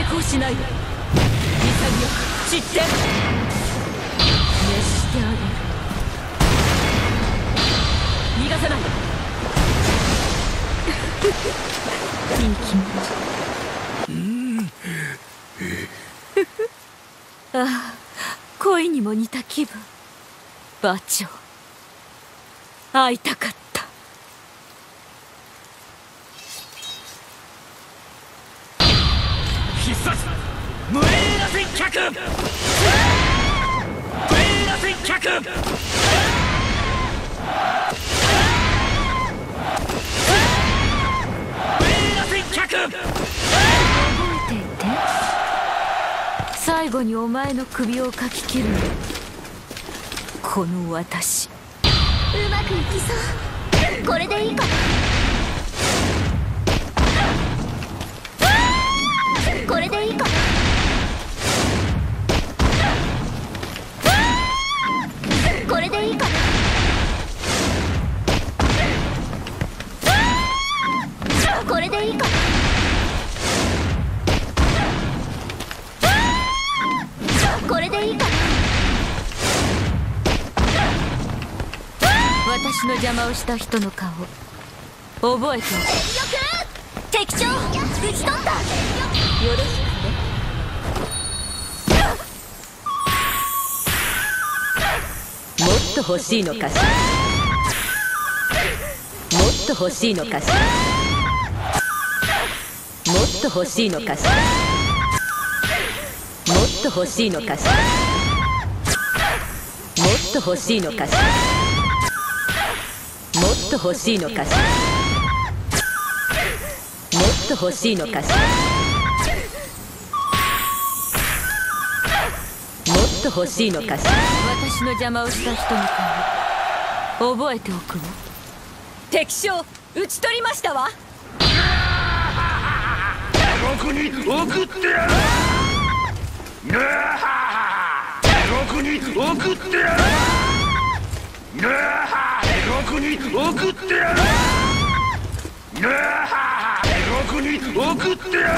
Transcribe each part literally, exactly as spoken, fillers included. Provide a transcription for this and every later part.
抵抗しないで。潔く散って熱してあげる。逃がさない。いい気持ち。ああ、恋にも似た気分。馬長、会いたかった。 必殺無縁な接客、無縁な接客、無縁な接客。 覚えていて。最後にお前の首をかき切るの、この私。 うまくいきそう。これでいいかな。これでいいかな。これでいいかな。これでいいかな。これでいいかな。 私の邪魔をした人の顔覚えておく。 敵将討ち取った。 よろしくね。もっと欲しいのかしら。もっと欲しいのかしら。もっと欲しいのかしら。もっと欲しいのかしら。もっと欲しいのかしら。もっと欲しいのかしら。もっと欲しいのかしら。もっと欲しいのかしら。私の邪魔をした人の顔覚えておくわ。敵将討ち取りましたわ。 地獄に送ってやる。地獄に送ってやる。地獄に送ってやる。地獄に送ってやる。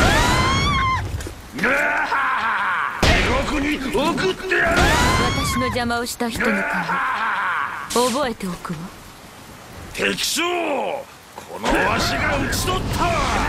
地獄に送ってやる。 私の邪魔をした人の顔覚えておくわ。 敵将、このわしが討ち取った。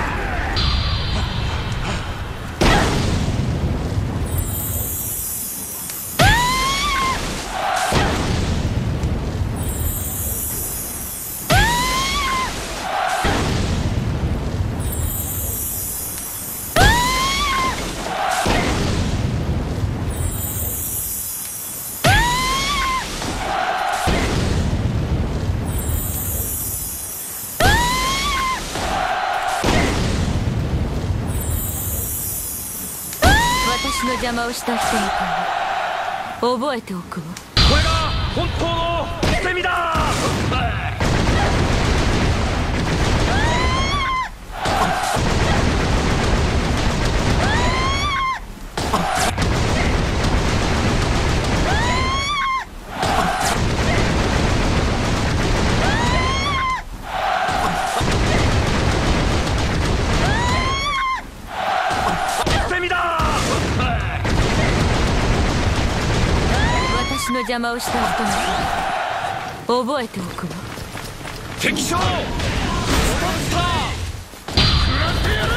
私の邪魔をした人の顔覚えておくわ。 これが本当の捨て身だ。 私の邪魔をした人の顔覚えておくわ。 敵将、モンスター食らってやる。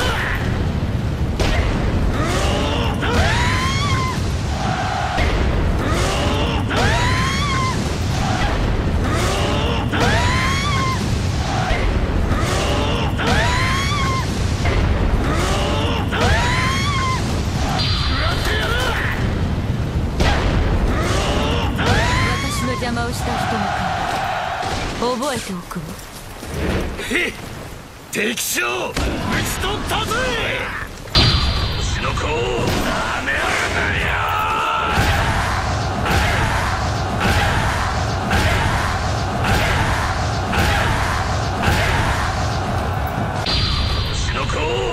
邪魔をした人の顔覚えておくわ。 へっ、敵将討ち取ったぜ。星の子をなめやがなよ。星の子をなめやがなよ。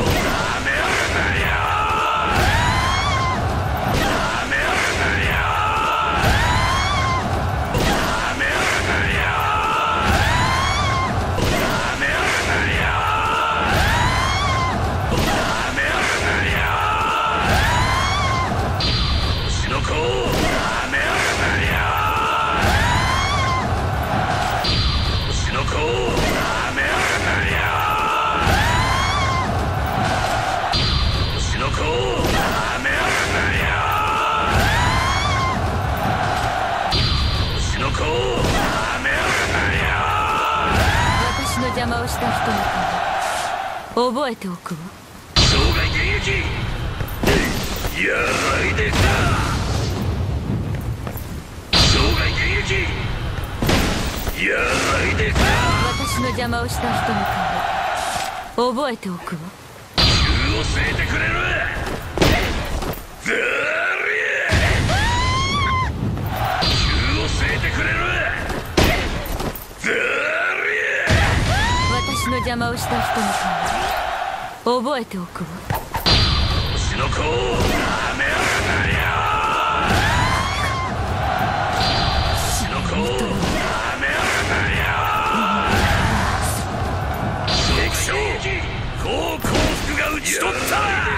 なめやがなよ。なめやがなよ。なめやをした人の顔覚えておくわ。 生涯現役やらいでた。生涯現役やらいでた。 私の邪魔をした人の顔覚えておくわ。 急を据えてくれる。だり急を据えてくれる。だり私の邪魔をした人の顔覚えておくわ。 星の子をなめるなよ。星の子をなめるなよ。敵将高幸福が討ち取った。